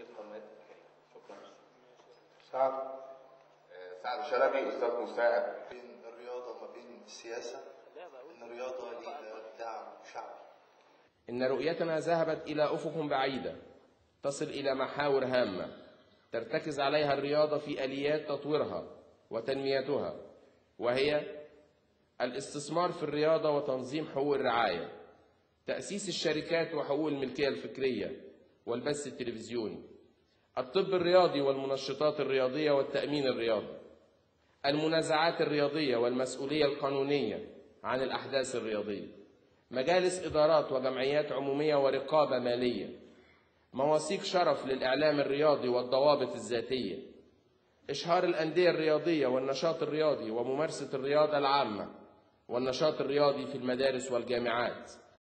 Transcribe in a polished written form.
شكرا. سعد شلبي، أستاذ مساعد. بين الرياضة وما بين السياسة، إن الرياضة لدعم شعبي. إن رؤيتنا ذهبت إلى أفق بعيدة تصل إلى محاور هامة ترتكز عليها الرياضة في آليات تطويرها وتنميتها، وهي الاستثمار في الرياضة وتنظيم حقوق الرعاية، تأسيس الشركات وحقوق الملكية الفكرية والبث التلفزيوني، الطب الرياضي والمنشطات الرياضية والتأمين الرياضي، المنازعات الرياضية والمسؤولية القانونية عن الأحداث الرياضية، مجالس إدارات وجمعيات عمومية ورقابة مالية، مواثيق شرف للإعلام الرياضي والضوابط الذاتية، إشهار الأندية الرياضية والنشاط الرياضي وممارسة الرياضة العامة والنشاط الرياضي في المدارس والجامعات،